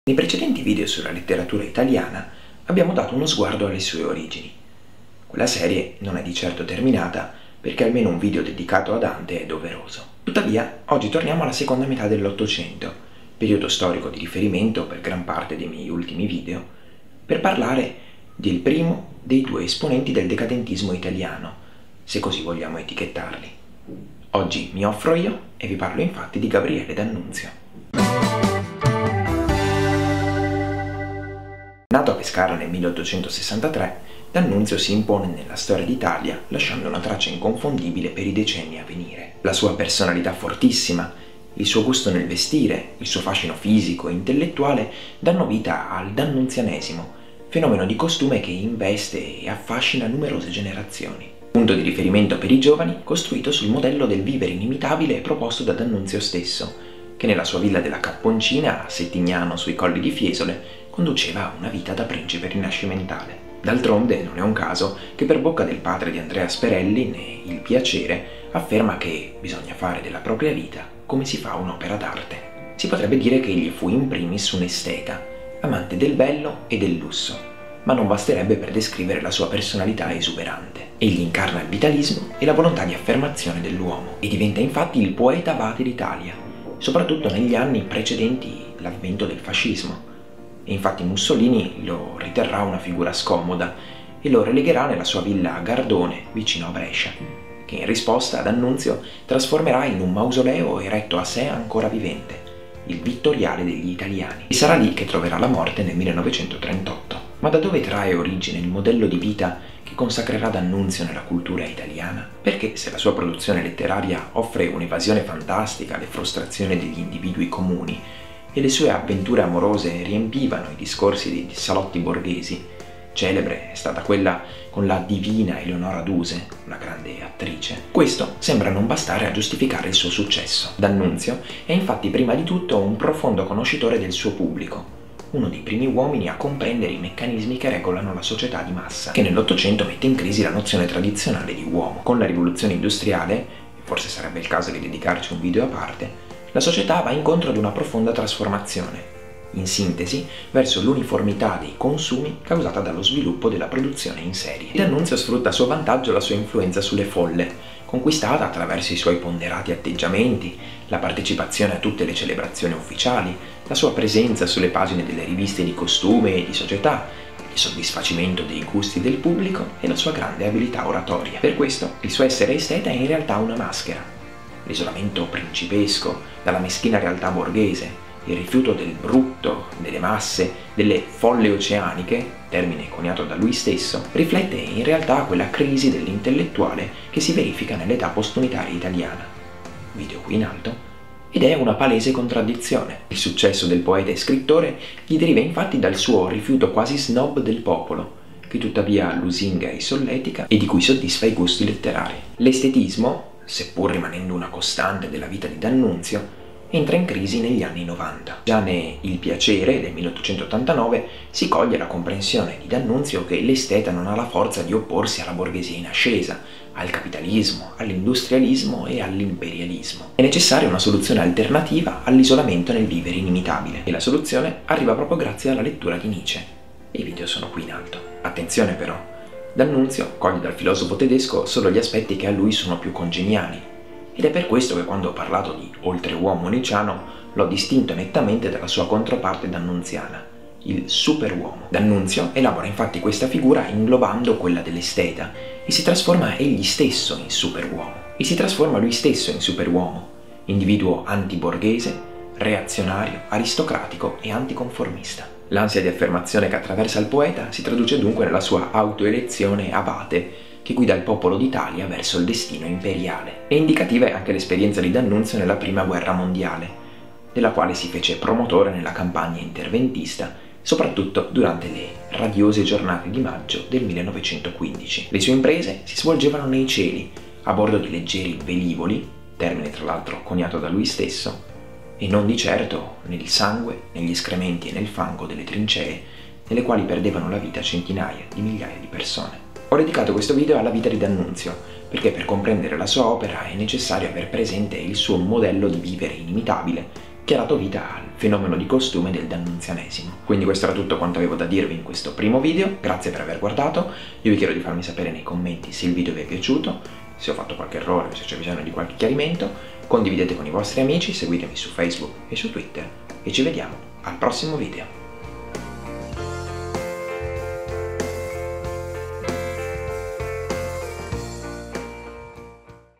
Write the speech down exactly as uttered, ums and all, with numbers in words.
Nei precedenti video sulla letteratura italiana abbiamo dato uno sguardo alle sue origini. Quella serie non è di certo terminata perché almeno un video dedicato a Dante è doveroso. Tuttavia, oggi torniamo alla seconda metà dell'Ottocento, periodo storico di riferimento per gran parte dei miei ultimi video, per parlare del primo dei due esponenti del decadentismo italiano, se così vogliamo etichettarli. Oggi mi offro io e vi parlo infatti di Gabriele D'Annunzio. Nato a Pescara nel milleottocentosessantatré, D'Annunzio si impone nella storia d'Italia lasciando una traccia inconfondibile per i decenni a venire. La sua personalità fortissima, il suo gusto nel vestire, il suo fascino fisico e intellettuale danno vita al dannunzianesimo, fenomeno di costume che investe e affascina numerose generazioni. Punto di riferimento per i giovani costruito sul modello del vivere inimitabile proposto da D'Annunzio stesso, che nella sua villa della Capponcina a Settignano sui Colli di Fiesole conduceva una vita da principe rinascimentale. D'altronde non è un caso che per bocca del padre di Andrea Sperelli, né Il Piacere, afferma che bisogna fare della propria vita come si fa un'opera d'arte. Si potrebbe dire che egli fu in primis un esteta, amante del bello e del lusso, ma non basterebbe per descrivere la sua personalità esuberante. Egli incarna il vitalismo e la volontà di affermazione dell'uomo e diventa infatti il poeta abate d'Italia, soprattutto negli anni precedenti l'avvento del fascismo. E infatti Mussolini lo riterrà una figura scomoda e lo relegherà nella sua villa a Gardone, vicino a Brescia, che in risposta D'Annunzio trasformerà in un mausoleo eretto a sé ancora vivente, il Vittoriale degli Italiani. E sarà lì che troverà la morte nel millenovecentotrentotto. Ma da dove trae origine il modello di vita che consacrerà D'Annunzio nella cultura italiana? Perché se la sua produzione letteraria offre un'evasione fantastica alle frustrazioni degli individui comuni, e le sue avventure amorose riempivano i discorsi dei salotti borghesi, celebre è stata quella con la divina Eleonora Duse, una grande attrice, questo sembra non bastare a giustificare il suo successo. D'Annunzio è infatti prima di tutto un profondo conoscitore del suo pubblico, uno dei primi uomini a comprendere i meccanismi che regolano la società di massa, che nell'Ottocento mette in crisi la nozione tradizionale di uomo. Con la rivoluzione industriale, forse sarebbe il caso di dedicarci un video a parte, la società va incontro ad una profonda trasformazione, in sintesi, verso l'uniformità dei consumi causata dallo sviluppo della produzione in serie. D'Annunzio sfrutta a suo vantaggio la sua influenza sulle folle, conquistata attraverso i suoi ponderati atteggiamenti, la partecipazione a tutte le celebrazioni ufficiali, la sua presenza sulle pagine delle riviste di costume e di società, il soddisfacimento dei gusti del pubblico e la sua grande abilità oratoria. Per questo, il suo essere esteta è in realtà una maschera. L'isolamento principesco dalla meschina realtà borghese, il rifiuto del brutto, delle masse, delle folle oceaniche, termine coniato da lui stesso, riflette in realtà quella crisi dell'intellettuale che si verifica nell'età postunitaria italiana. Video qui in alto. Ed è una palese contraddizione. Il successo del poeta e scrittore gli deriva infatti dal suo rifiuto quasi snob del popolo, che tuttavia lusinga e solletica e di cui soddisfa i gusti letterari. L'estetismo, seppur rimanendo una costante della vita di D'Annunzio, entra in crisi negli anni novanta. Già ne Il Piacere del milleottocentottantanove si coglie la comprensione di D'Annunzio che l'esteta non ha la forza di opporsi alla borghesia in ascesa, al capitalismo, all'industrialismo e all'imperialismo. È necessaria una soluzione alternativa all'isolamento nel vivere inimitabile, e la soluzione arriva proprio grazie alla lettura di Nietzsche. I video sono qui in alto. Attenzione però, D'Annunzio coglie dal filosofo tedesco solo gli aspetti che a lui sono più congeniali, ed è per questo che quando ho parlato di oltreuomo nicciano l'ho distinto nettamente dalla sua controparte d'annunziana, il superuomo. D'Annunzio elabora infatti questa figura inglobando quella dell'esteta e si trasforma egli stesso in superuomo. E si trasforma lui stesso in superuomo, individuo antiborghese, reazionario, aristocratico e anticonformista. L'ansia di affermazione che attraversa il poeta si traduce dunque nella sua autoelezione abate, che guida il popolo d'Italia verso il destino imperiale. E indicativa è anche l'esperienza di D'Annunzio nella Prima Guerra Mondiale, della quale si fece promotore nella campagna interventista, soprattutto durante le radiose giornate di maggio del millenovecentoquindici. Le sue imprese si svolgevano nei cieli, a bordo di leggeri velivoli, termine tra l'altro coniato da lui stesso, e non di certo nel sangue, negli escrementi e nel fango delle trincee, nelle quali perdevano la vita centinaia di migliaia di persone. Ho dedicato questo video alla vita di D'Annunzio, perché per comprendere la sua opera è necessario aver presente il suo modello di vivere inimitabile, che ha dato vita al fenomeno di costume del D'Annunzianesimo. Quindi questo era tutto quanto avevo da dirvi in questo primo video, grazie per aver guardato, io vi chiedo di farmi sapere nei commenti se il video vi è piaciuto, se ho fatto qualche errore o se c'è bisogno di qualche chiarimento, condividete con i vostri amici, seguitemi su Facebook e su Twitter e ci vediamo al prossimo video.